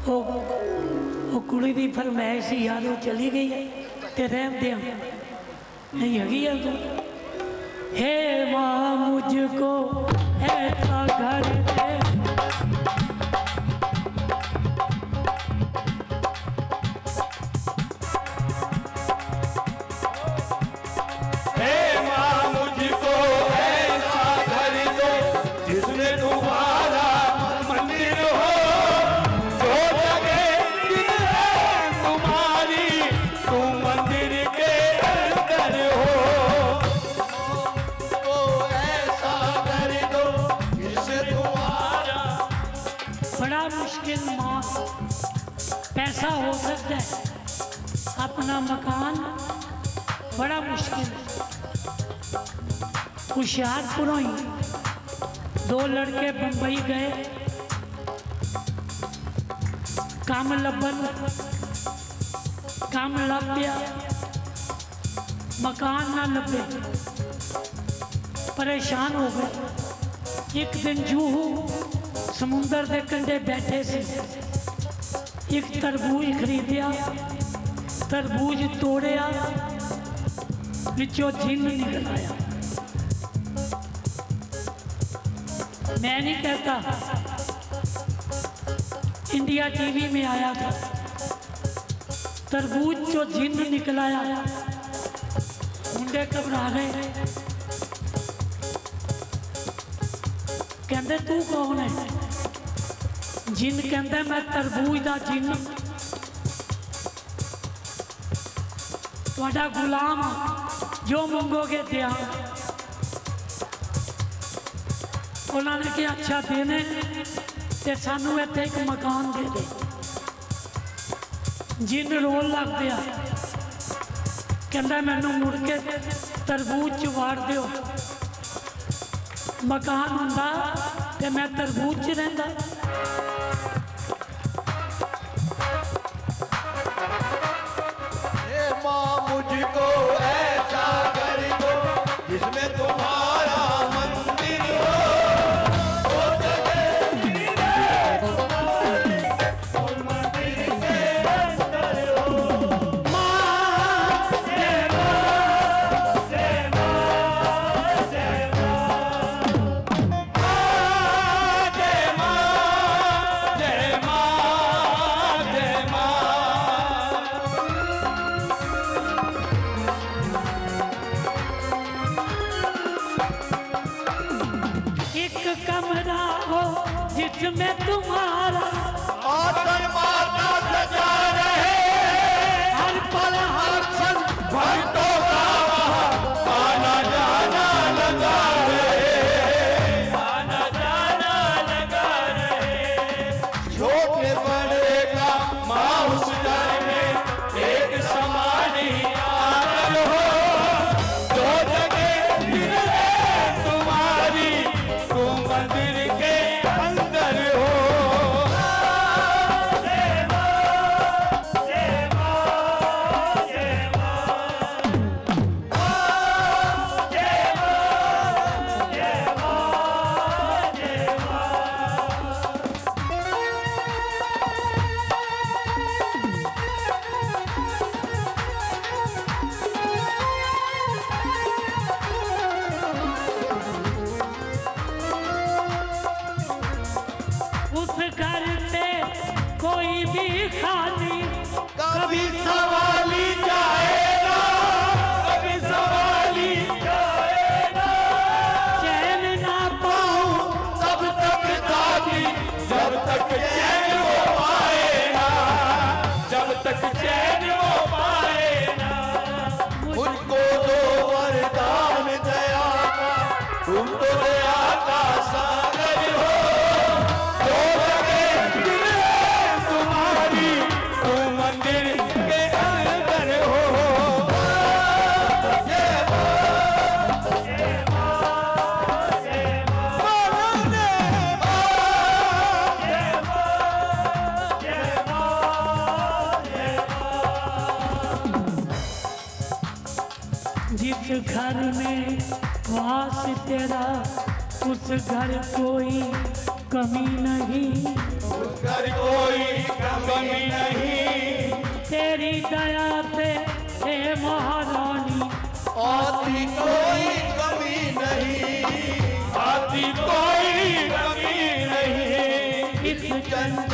वो कुड़ी की फरमाइश ही यार वो चली गई है ते रहम दे नहीं हैगी है तू हे माँ मुझको ऐसा घर दे पैसा हो सकता है अपना मकान बड़ा मुश्किल है। होशियारपुरों ही दो लड़के बंबई गए काम लभन काम लभ गया मकान ना लभे परेशान हो गए। एक दिन जूहू समुंदर के कंढे बैठे से एक तरबूज खरीदिया तरबूज तोड़िया विचों जिन निकल आया। मैं नहीं कहता इंडिया टीवी में आया था तरबूज जो जिन निकल आया मुंडे घबरा गए कहते तू कौन है जिन कहता मैं तरबूज का जिन तुहाडा गुलाम जो मंगोगे दिया। उन्होंने कहा अच्छा देने ते सानू इत्थे एक मकान दे दे। जिन रोल लग गया कहता मैनू मुड़ के तरबूज च वाड़ दिओ मकान हुंदा ते मैं तरबूज च रहिंदा। मुझको ऐसा कर दो जिसमें तुम्हारा मंदिर हो वो जगह तुम्हारी और मंदिर के अंदर हो। माँ जय माँ जय माँ जय माँ जय माँ जय माँ जय माँ। कमरा हो जिसमें तुम्हारा आतन माता सजा रहे हर पल हर क्षण भक्तों का आना जाना लगा रहे आना जाना लगा रहे। छोटे बड़े का माँ उस घर में एक समान ही आदर हो जो जगह दिल है तुम्हारी तुम मंदिर के अंदर हो। जय माँ जय माँ जय माँ जय माँ जय माँ जय माँ। उस घर से कोई भी खाली कभी सवाली जाएगा कभी सवाली जाएगा। चैन ना पाऊं तब तक दादी जब तक चैन वो पाएगा जब तक चैन वो पाएगा। मुझको दो वरदान दया का तुम तो दया का सागर हो जो जगह दिल है तुम्हारी तुम मंदिर के अंदर हो। जय माँ जय माँ जय माँ जय माँ जय माँ जय माँ। जिस घर में वास तेरा उस घर कोई कमी नहीं, उसकर कोई कमी नहीं, तेरी दया से हे महारानी आती कोई कमी नहीं, आती कोई कमी नहीं, इस जन्म